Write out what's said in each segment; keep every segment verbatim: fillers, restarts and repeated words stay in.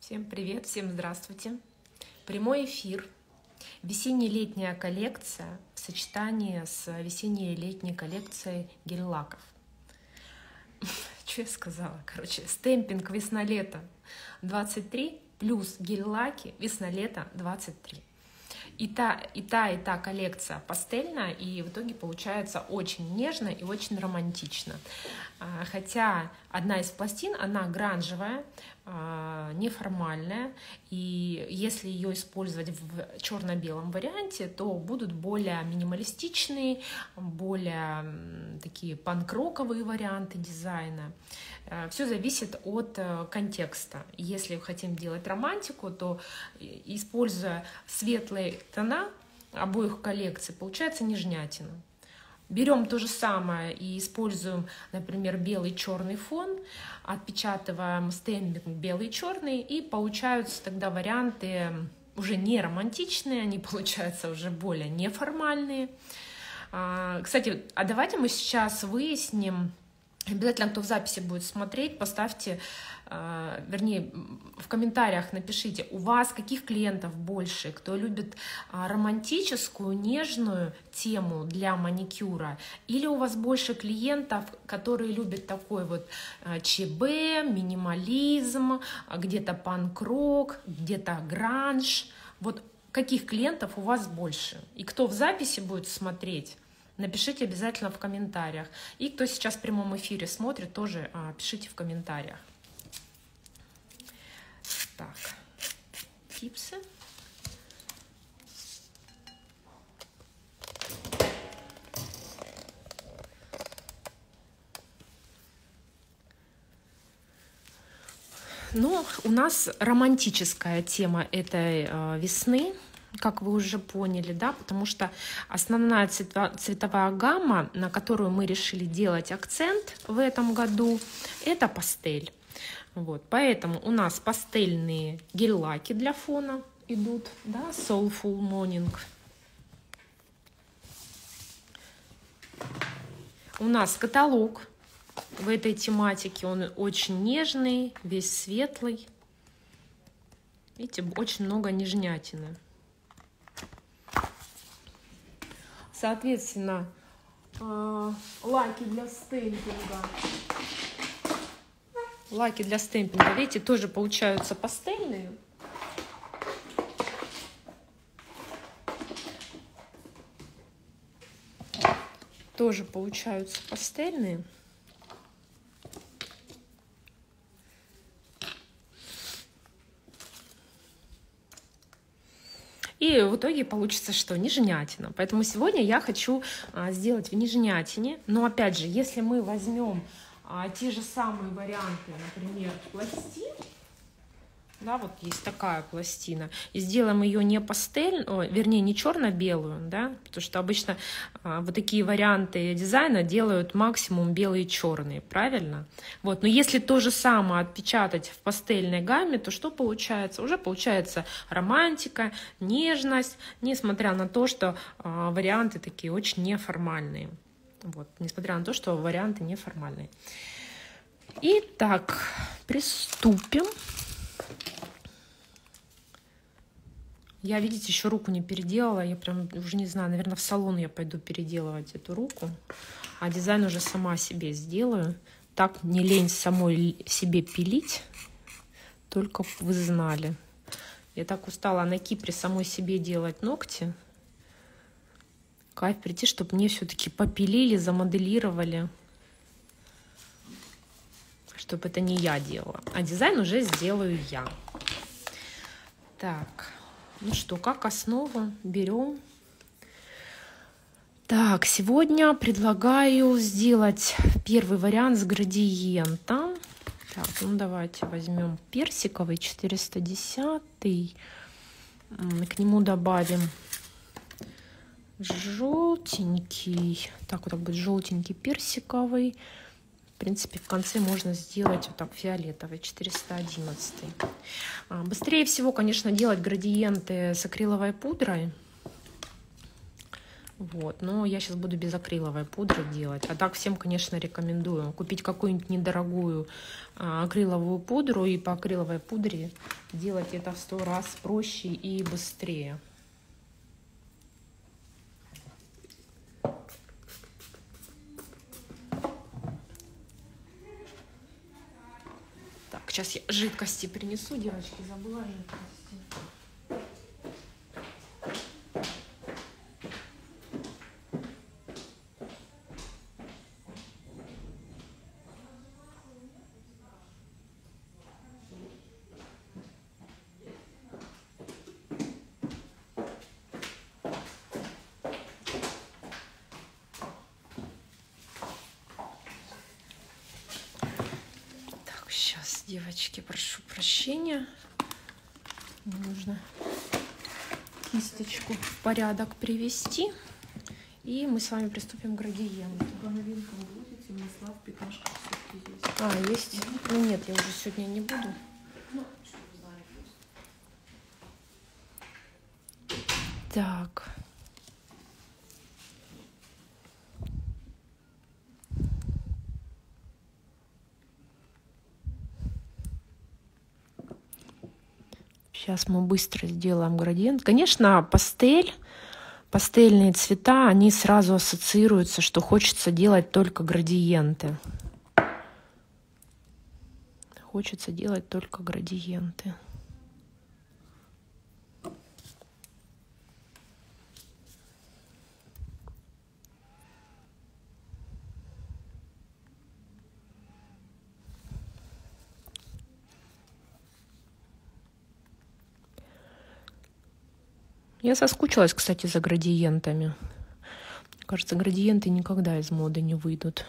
Всем привет, всем здравствуйте. Прямой эфир. Весенне-летняя коллекция в сочетании с весенней летней коллекцией гель-лаков. Что я сказала? Короче, стемпинг весна-лето двадцать три плюс гель-лаки весна-лето двадцать три. И та, и та, и та коллекция пастельная, и в итоге получается очень нежно и очень романтично. Хотя одна из пластин, она гранжевая, неформальная, и если ее использовать в черно-белом варианте, то будут более минималистичные, более такие панк-роковые варианты дизайна. Все зависит от контекста. Если хотим делать романтику, то, используя светлые тона обоих коллекций, получается нежнятина. Берем то же самое и используем, например, белый-черный фон, отпечатываем стемпинг белый-черный, и получаются тогда варианты уже не романтичные, они получаются уже более неформальные. Кстати, а давайте мы сейчас выясним, обязательно, кто в записи будет смотреть, поставьте, э, вернее, в комментариях напишите, у вас каких клиентов больше, кто любит э, романтическую, нежную тему для маникюра, или у вас больше клиентов, которые любят такой вот э, ЧБ, минимализм, где-то панк-рок, где-то гранж. Вот каких клиентов у вас больше? И кто в записи будет смотреть, напишите обязательно в комментариях. И кто сейчас в прямом эфире смотрит, тоже а, пишите в комментариях. Так, типсы. Ну, у нас романтическая тема этой э, весны, как вы уже поняли, да, потому что основная цветовая гамма, на которую мы решили делать акцент в этом году, это пастель. Вот, поэтому у нас пастельные гель-лаки для фона идут, да, Soulful Morning. У нас каталог в этой тематике, он очень нежный, весь светлый. Видите, очень много нежнятины. Соответственно, лаки для стемпинга. Лаки для стемпинга, видите, тоже получаются пастельные. Тоже получаются пастельные. И в итоге получится, что нежнятина. Поэтому сегодня я хочу а, сделать в нежнятине. Но опять же, если мы возьмем а, те же самые варианты, например, пластин, да, вот есть такая пластина, и сделаем ее не пастель, о, вернее, не черно-белую, да, потому что обычно а, вот такие варианты дизайна делают максимум белые и черные, правильно? Вот, но если то же самое отпечатать в пастельной гамме, то что получается? Уже получается романтика, нежность, несмотря на то, что а, варианты такие очень неформальные. Вот, несмотря на то, что варианты неформальные. Итак, приступим. Я, видите, еще руку не переделала. Я прям уже не знаю, наверное, в салон я пойду переделывать эту руку. А дизайн уже сама себе сделаю. Так не лень самой себе пилить. Только вы знали. Я так устала на Кипре самой себе делать ногти. Кайф прийти, чтобы мне все-таки попилили, замоделировали. Чтобы это не я делала. А дизайн уже сделаю я. Так. Ну что, как основу берем. Так, сегодня предлагаю сделать первый вариант с градиентом. Так, ну давайте возьмем персиковый четыреста десять. К нему добавим желтенький. Так, вот так будет желтенький персиковый. В принципе, в конце можно сделать вот так фиолетовый, четыреста одиннадцать. Быстрее всего, конечно, делать градиенты с акриловой пудрой. Вот, но я сейчас буду без акриловой пудры делать. А так всем, конечно, рекомендую купить какую-нибудь недорогую а, акриловую пудру и по акриловой пудре делать это в сто раз проще и быстрее. Так, сейчас я жидкости принесу, девочки, забыла жидкости. Сейчас, девочки, прошу прощения. Мне нужно кисточку в порядок привести. И мы с вами приступим к градиенту. По новинкам будете, масла в пятнашках все-таки есть. А, есть? Ну нет, я уже сегодня не буду. Ну, что вы знаете. Так. Сейчас мы быстро сделаем градиент. Конечно, пастель, пастельные цвета, они сразу ассоциируются, что хочется делать только градиенты. Хочется делать только градиенты. Я соскучилась, кстати, за градиентами. Мне кажется, градиенты никогда из моды не выйдут.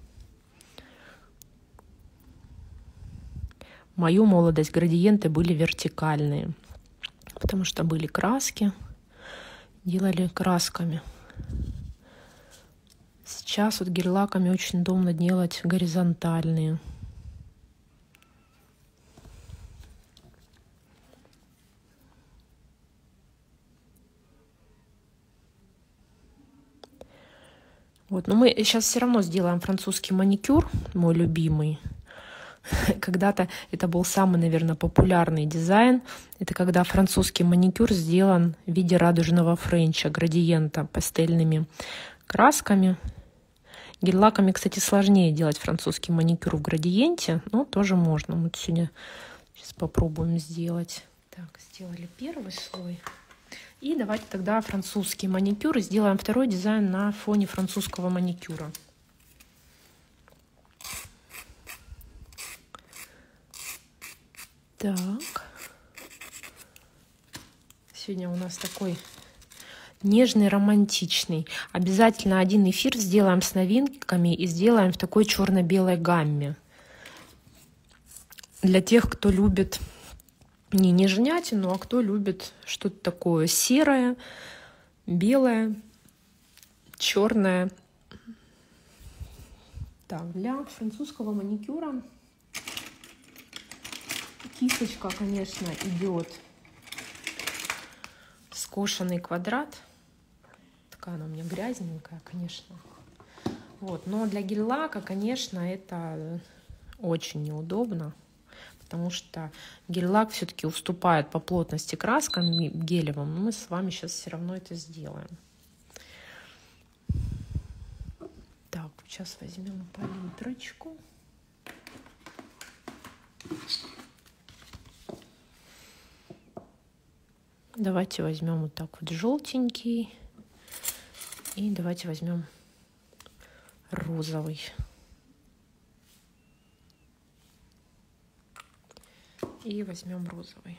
В мою молодость градиенты были вертикальные, потому что были краски, делали красками. Сейчас вот гель-лаками очень удобно делать горизонтальные. Вот, но мы сейчас все равно сделаем французский маникюр, мой любимый. Когда-то это был самый, наверное, популярный дизайн. Это когда французский маникюр сделан в виде радужного френча, градиента пастельными красками. Гель-лаками, кстати, сложнее делать французский маникюр в градиенте, но тоже можно. Мы сегодня сейчас попробуем сделать. Так, сделали первый слой. И давайте тогда французский маникюр и сделаем второй дизайн на фоне французского маникюра. Так. Сегодня у нас такой нежный, романтичный. Обязательно один эфир сделаем с новинками и сделаем в такой черно-белой гамме. Для тех, кто любит не нежнятину, а кто любит что-то такое серое, белое, черное. Так, для французского маникюра кисточка, конечно, идет скошенный квадрат. Такая она у меня грязненькая, конечно. Вот, но для гель-лака, конечно, это очень неудобно. Потому что гель-лак все-таки уступает по плотности краскам гелевым. Мы с вами сейчас все равно это сделаем. Так, сейчас возьмем палитрочку. Давайте возьмем вот так вот желтенький. И давайте возьмем розовый. И возьмем розовый.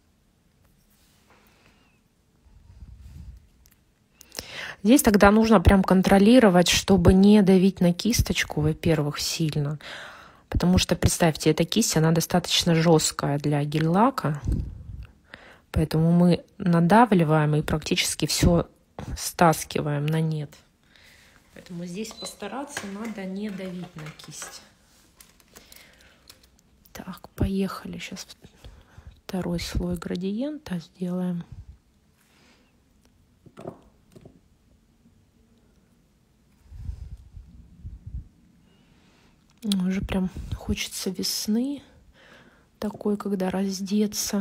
Здесь тогда нужно прям контролировать, чтобы не давить на кисточку, во-первых, сильно. Потому что, представьте, эта кисть, она достаточно жесткая для гель-лака. Поэтому мы надавливаем и практически все стаскиваем на нет. Поэтому здесь постараться надо не давить на кисть. Так, поехали. Сейчас второй слой градиента сделаем. уже прям хочется весны, такой, когда раздеться.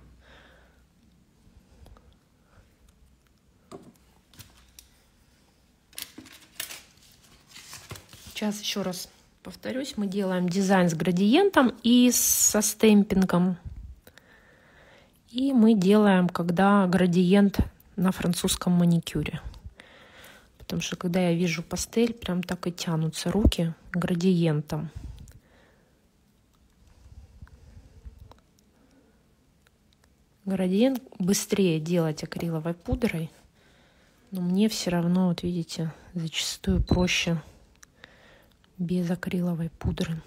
Сейчас еще раз повторюсь, мы делаем дизайн с градиентом и со стемпингом. И мы делаем, когда градиент на французском маникюре. Потому что когда я вижу пастель, прям так и тянутся руки градиентом. Градиент быстрее делать акриловой пудрой, но мне все равно, вот видите, зачастую проще без акриловой пудры.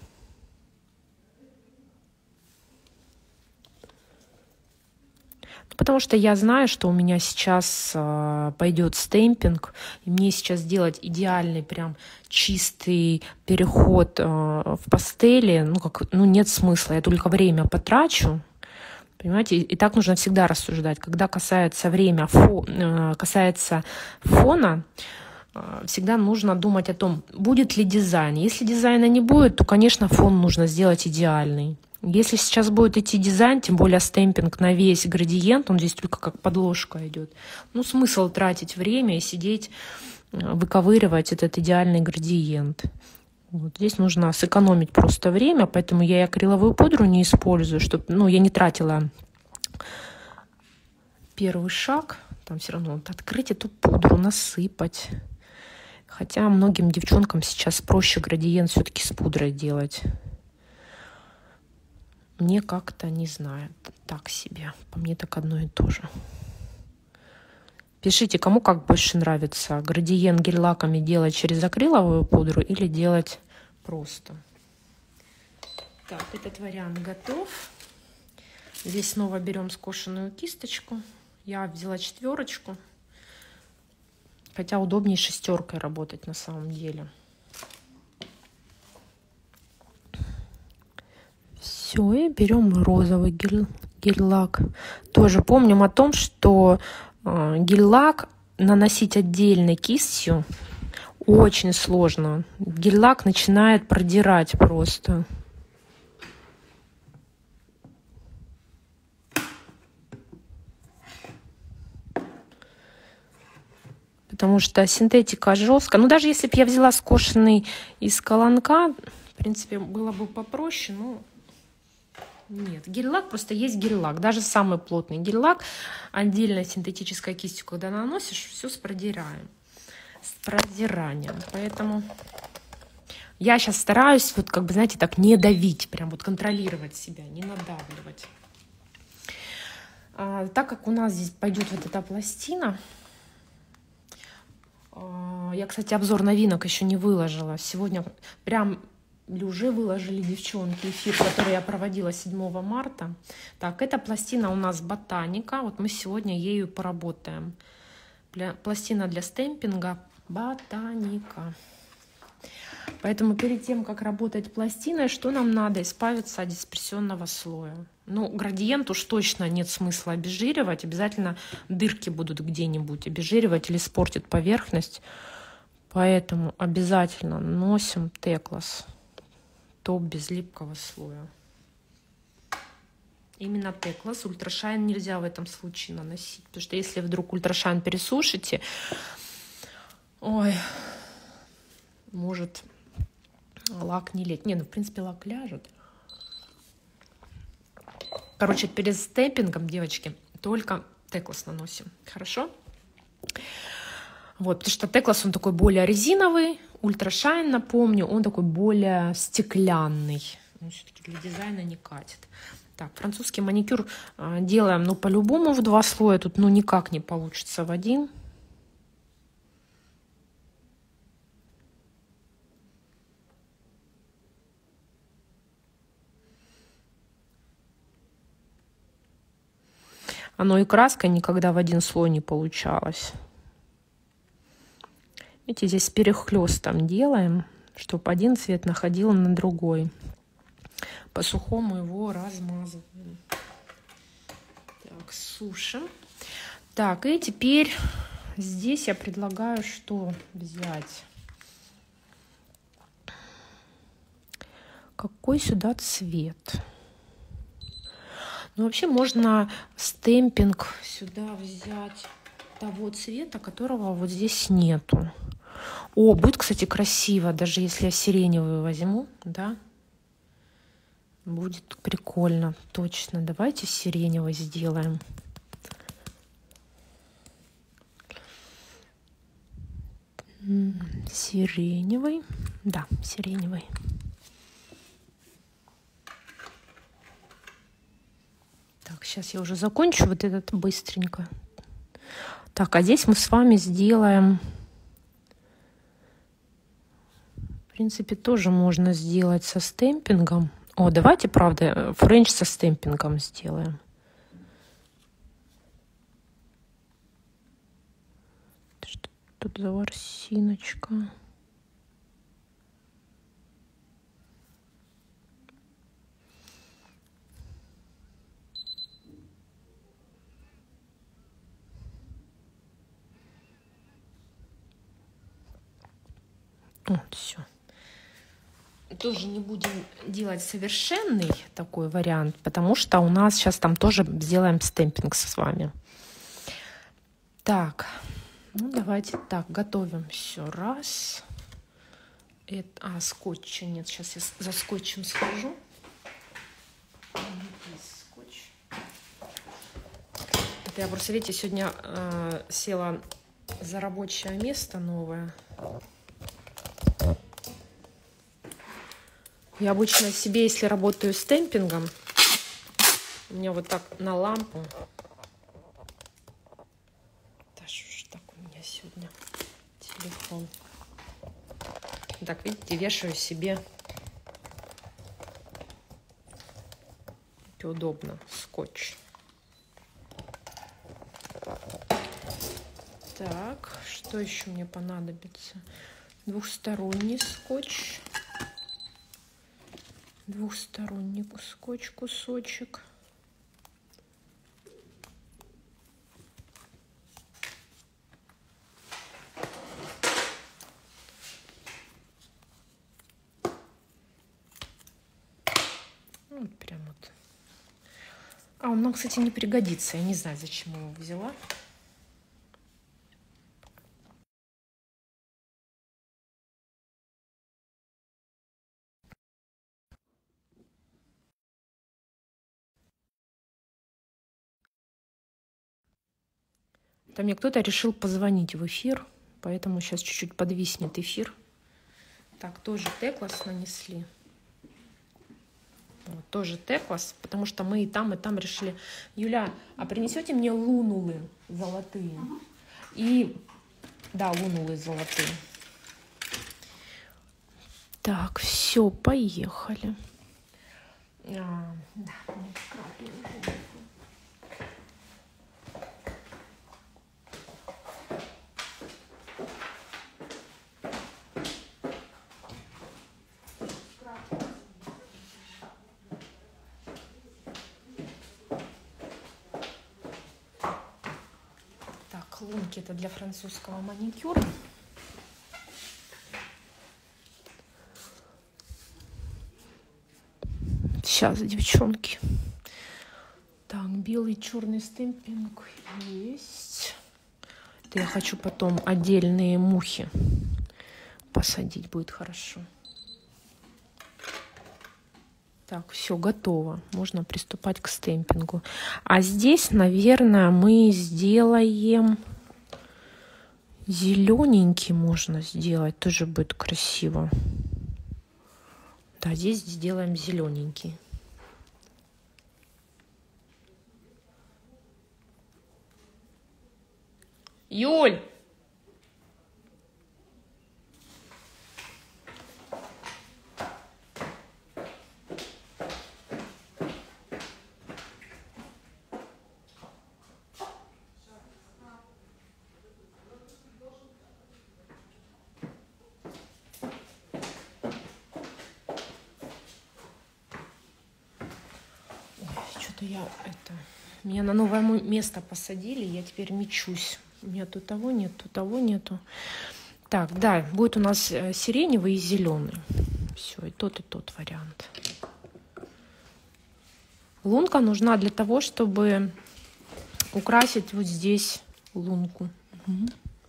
Потому что я знаю, что у меня сейчас э, пойдет стемпинг, и мне сейчас делать идеальный прям чистый переход э, в пастели, ну как, ну нет смысла, я только время потрачу, понимаете, и, и так нужно всегда рассуждать. Когда касается время, фо, э, касается фона, э, всегда нужно думать о том, будет ли дизайн. Если дизайна не будет, то, конечно, фон нужно сделать идеальный. Если сейчас будет идти дизайн, тем более стемпинг на весь градиент, он здесь только как подложка идет. Ну, смысл тратить время и сидеть, выковыривать этот идеальный градиент. Вот здесь нужно сэкономить просто время, поэтому я и акриловую пудру не использую, чтобы, ну, я не тратила первый шаг. Там все равно вот открыть эту пудру, насыпать. Хотя многим девчонкам сейчас проще градиент все-таки с пудрой делать. Мне как-то, не знаю, так себе. По мне так одно и то же. Пишите, кому как больше нравится. Градиент гель-лаками делать через акриловую пудру или делать просто. Так, этот вариант готов. Здесь снова берем скошенную кисточку. Я взяла четверочку. Хотя удобнее шестеркой работать на самом деле. Все, и берем розовый гель, гель-лак. Тоже помним о том, что э, гель-лак наносить отдельной кистью очень сложно. Гель-лак начинает продирать просто. Потому что синтетика жесткая. Ну, даже если бы я взяла скошенный из колонка, в принципе, было бы попроще, но... Нет, гель-лак просто есть гель-лак. Даже самый плотный гель-лак отдельно синтетической кистью, когда наносишь, все с продираем. С продиранием. Поэтому я сейчас стараюсь, вот как бы, знаете, так не давить, прям вот контролировать себя, не надавливать. А, так как у нас здесь пойдет вот эта пластина, а, я, кстати, обзор новинок еще не выложила. Сегодня прям... Или уже выложили девчонки эфир, который я проводила седьмого марта. Так, эта пластина у нас ботаника. Вот мы сегодня ею поработаем. Пластина для стемпинга ботаника. Поэтому перед тем, как работать пластиной, что нам надо? Избавиться от дисперсионного слоя. Ну, градиент уж точно нет смысла обезжиривать. Обязательно дырки будут где-нибудь обезжиривать или испортит поверхность. Поэтому обязательно носим Теклас. Топ без липкого слоя. Именно Теклас. Ультрашайн нельзя в этом случае наносить. Потому что если вдруг ультрашайн пересушите, ой, может лак не лезть. Не, ну в принципе лак ляжет. Короче, перед стемпингом, девочки, только Теклас наносим. Хорошо? Вот, потому что Теклас, он такой более резиновый. Ультрашайн, напомню, он такой более стеклянный. Он все-таки для дизайна не катит. Так, французский маникюр э, делаем, ну, по-любому в два слоя. Тут, ну, никак не получится в один. Оно и краской никогда в один слой не получалось. Видите, здесь перехлестом делаем, чтобы один цвет находил на другой. По сухому его размазываем. Так, сушим. Так, и теперь здесь я предлагаю что взять? какой сюда цвет? Ну, вообще можно стемпинг сюда взять того цвета, которого вот здесь нету. О, будет, кстати, красиво, даже если я сиреневый возьму, да? Будет прикольно, точно. Давайте сиреневый сделаем. Сиреневый. Да, сиреневый. Так, сейчас я уже закончу вот этот быстренько. Так, а здесь мы с вами сделаем... В принципе, тоже можно сделать со стемпингом. О, давайте, правда, френч со стемпингом сделаем. Что тут за ворсиночка? Вот, все. Тоже не будем делать совершенный такой вариант, потому что у нас сейчас там тоже сделаем стемпинг с вами. Так, ну давайте так, готовим все. Раз. Это, а, скотча нет, сейчас я за скотчем схожу. Скотч. Это я просто, видите, сегодня э, села за рабочее место новое. Я обычно себе, если работаю с темпингом, у меня вот так на лампу. Да что ж так у меня сегодня телефон. Так, видите, вешаю себе. Это удобно. Скотч. Так, что еще мне понадобится? Двухсторонний скотч. Двухсторонний скотч, кусочек. Вот прям вот. А, он нам, кстати, не пригодится. Я не знаю, зачем его взяла. Там мне кто-то решил позвонить в эфир, поэтому сейчас чуть-чуть подвиснет эфир. Так, тоже теклас нанесли. Вот, тоже теклас, потому что мы и там, и там решили. Юля, а принесете мне лунулы золотые? И, да, лунулы золотые. Так, все, поехали. А, да, так, лунки это для французского маникюра. Сейчас, девчонки. Так, белый, черный стемпинг есть. Это я хочу потом отдельные мухи посадить, будет хорошо. Так, все готово. Можно приступать к стемпингу. А здесь, наверное, мы сделаем зелененький, можно сделать, тоже будет красиво. Да, здесь сделаем зелененький. Юль! Что-то я это... Меня на новое место посадили, я теперь мечусь. У меня тут того нет, тут того нету. Так, да, будет у нас сиреневый и зеленый. Все, и тот, и тот вариант. Лунка нужна для того, чтобы украсить вот здесь лунку. Угу.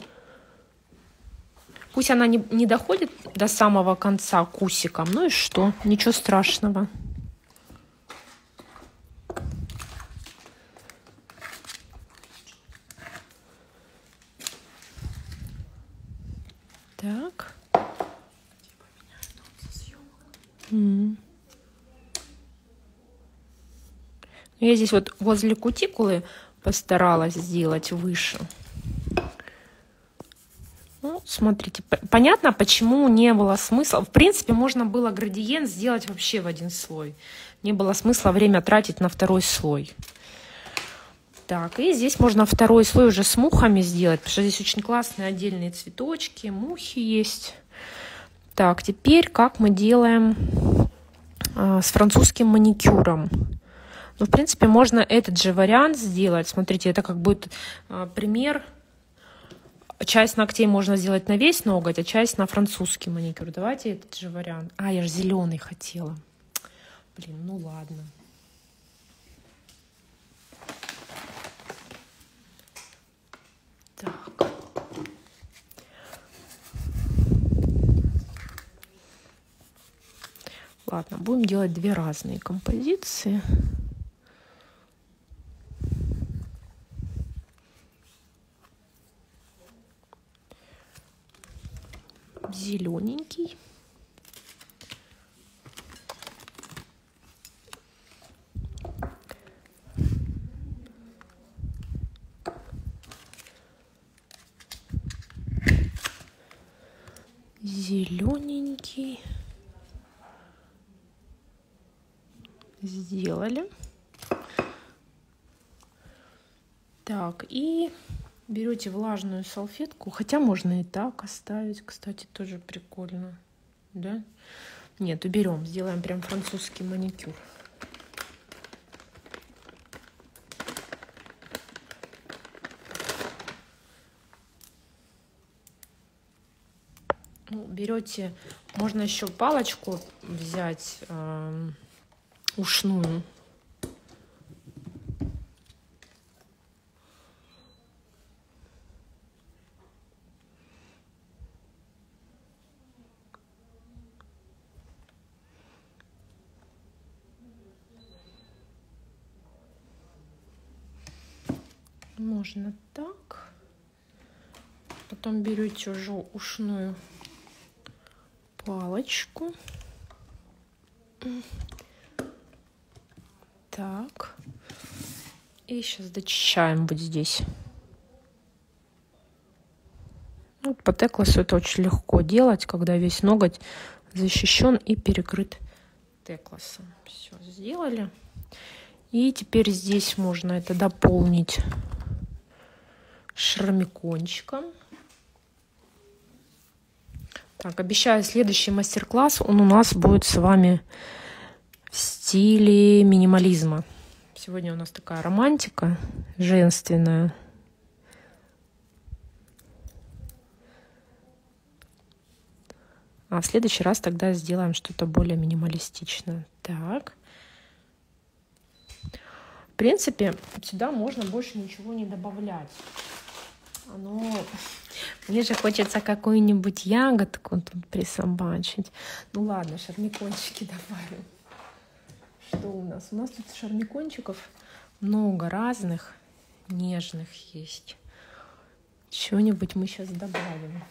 Пусть она не, не доходит до самого конца кусиком, ну и что, ничего страшного. Так. Mm. Я здесь вот возле кутикулы постаралась сделать выше. Ну, смотрите, понятно, почему не было смысла. В принципе, можно было градиент сделать вообще в один слой. Не было смысла время тратить на второй слой. Так, и здесь можно второй слой уже с мухами сделать, потому что здесь очень классные отдельные цветочки, мухи есть. Так, теперь как мы делаем а, с французским маникюром. Ну, в принципе, можно этот же вариант сделать. Смотрите, это как будет а, пример. Часть ногтей можно сделать на весь ноготь, а часть на французский маникюр. Давайте этот же вариант. А, я же зеленый хотела. Блин, ну ладно. Так. Ладно, будем делать две разные композиции. Зелененький. Зелененький. Сделали. Так, и берете влажную салфетку, хотя можно и так оставить, кстати, тоже прикольно, да? Нет, уберем, сделаем прям французский маникюр. Ну, берете, можно еще палочку взять э, ушную. Можно так. Потом берете уже ушную палочку. Так. И сейчас дочищаем вот здесь. Вот по текласу это очень легко делать, когда весь ноготь защищен и перекрыт текласом. Все, сделали. И теперь здесь можно это дополнить шармикончиком. Так, обещаю, следующий мастер-класс, он у нас будет с вами в стиле минимализма. Сегодня у нас такая романтика женственная. А в следующий раз тогда сделаем что-то более минималистичное. Так. В принципе, сюда можно больше ничего не добавлять. Оно... Мне же хочется какую-нибудь ягодку тут присобачить. Ну ладно, шармикончики добавим. Что у нас? У нас тут шармикончиков много разных, нежных есть. Чего-нибудь мы сейчас добавим.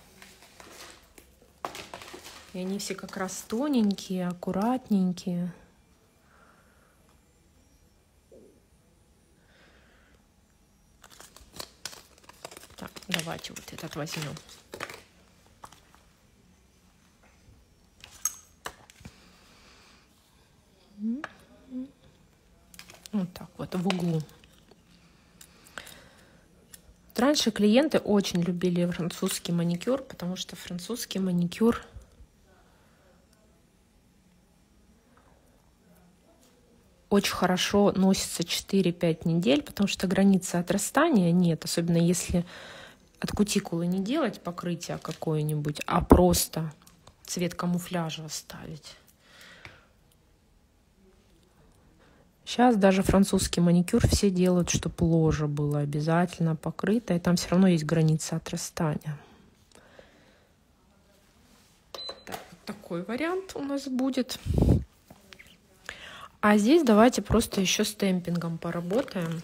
И они все как раз тоненькие, аккуратненькие. Так, давайте вот этот возьмем. Вот так вот в углу. Раньше клиенты очень любили французский маникюр, потому что французский маникюр очень хорошо носится четыре-пять недель, потому что границы отрастания нет, особенно если от кутикулы не делать покрытие какое-нибудь, а просто цвет камуфляжа оставить. Сейчас даже французский маникюр все делают, чтобы ложа было обязательно покрыто, и там все равно есть граница отрастания. Так, вот такой вариант у нас будет. А здесь давайте просто еще с темпингом поработаем.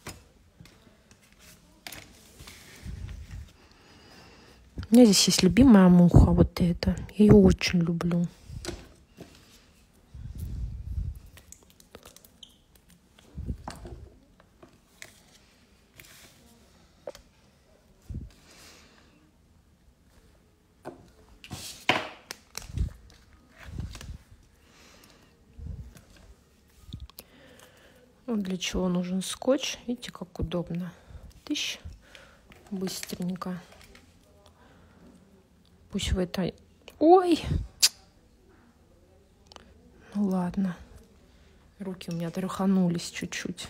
У меня здесь есть любимая муха, вот эта. Я ее очень люблю. Вот для чего нужен скотч. Видите, как удобно. Тыщ. Быстренько. Пусть в этой... Ой! Ну ладно. Руки у меня тряханулись чуть-чуть.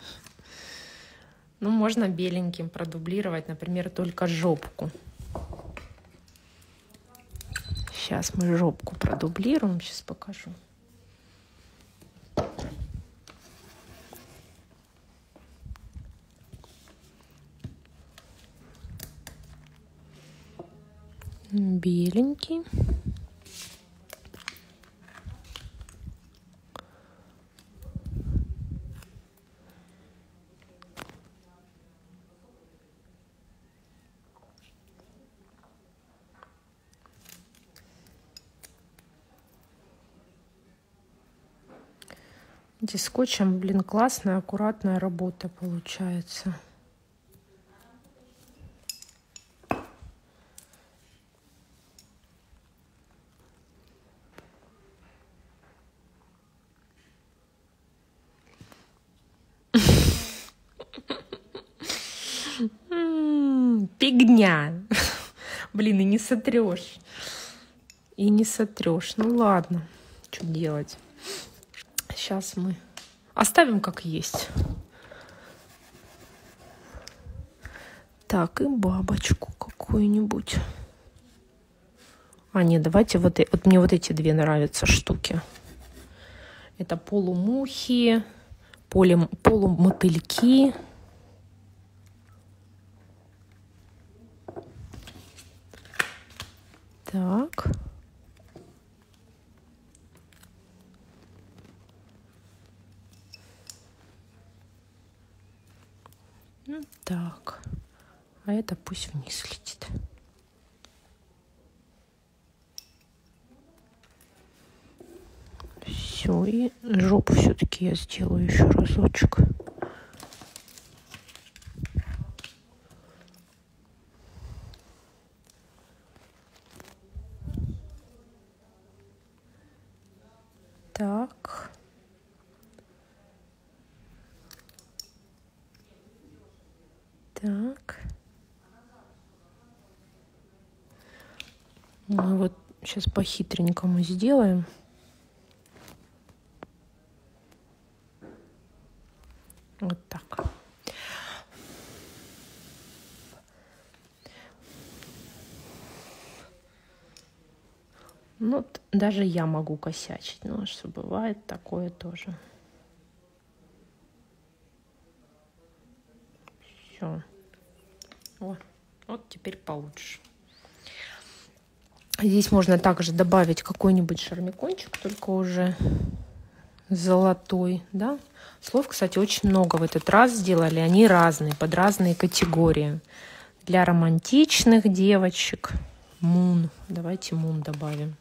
Ну, можно беленьким продублировать, например, только жопку. Сейчас мы жопку продублируем. Сейчас покажу. Беленький. Здесь скотчем, блин, классная, аккуратная работа получается. Фигня. Блин, и не сотрешь. И не сотрешь. Ну ладно, что делать. Сейчас мы оставим как есть. Так, и бабочку какую-нибудь. А, нет, давайте вот, вот мне вот эти две нравятся штуки. Это полумухи, поле, полумотыльки. Так. Так. А это пусть вниз летит. Все, и жопу все-таки я сделаю еще разочек. Так. Так. Мы вот сейчас по-хитренькому сделаем. Вот так. Ну, даже я могу косячить, но что бывает такое тоже. Все. О, вот теперь получше. Здесь можно также добавить какой-нибудь шармикончик, только уже золотой, да. Слов, кстати, очень много в этот раз сделали. Они разные, под разные категории. Для романтичных девочек. Мун. Давайте мун добавим.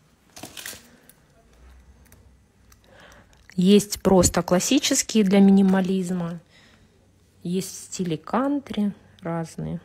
Есть просто классические для минимализма. Есть в стиле кантри разные.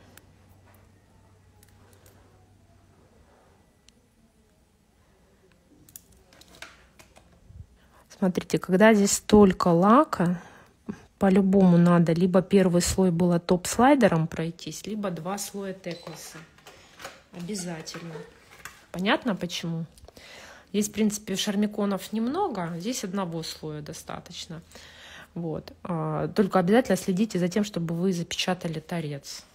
Смотрите, когда здесь столько лака, по-любому надо либо первый слой было топ-слайдером пройтись, либо два слоя текласа. Обязательно. Понятно почему? Здесь, в принципе, шармиконов немного, здесь одного слоя достаточно. Вот. Только обязательно следите за тем, чтобы вы запечатали торец.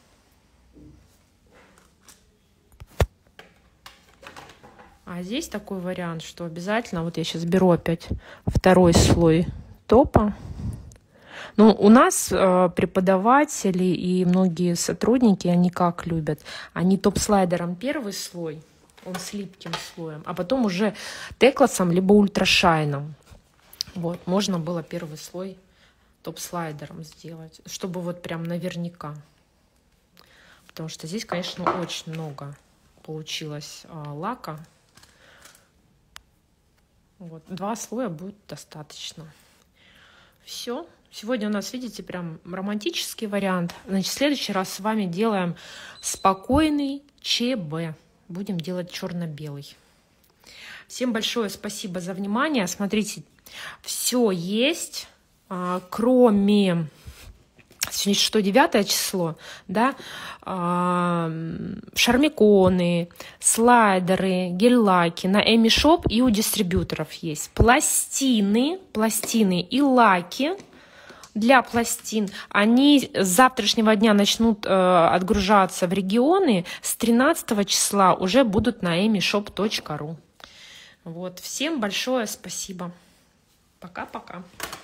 А здесь такой вариант, что обязательно, вот я сейчас беру опять второй слой топа. Ну, у нас э, преподаватели и многие сотрудники, они как любят? Они топ-слайдером первый слой, он с липким слоем, а потом уже текласом либо ультрашайном. Вот, можно было первый слой топ-слайдером сделать, чтобы вот прям наверняка. Потому что здесь, конечно, очень много получилось э, лака. Вот, два слоя будет достаточно. Все. Сегодня у нас, видите, прям романтический вариант. Значит, в следующий раз с вами делаем спокойный ЧБ. Будем делать черно-белый. Всем большое спасибо за внимание. Смотрите, все есть, кроме... Сегодня что, девятое число, да, а, шармиконы, слайдеры, гель-лаки на Эми Шоп и у дистрибьюторов есть. Пластины, пластины и лаки для пластин, они с завтрашнего дня начнут э, отгружаться в регионы, с тринадцатого числа уже будут на эми шоп точка ру. Вот, всем большое спасибо. Пока-пока.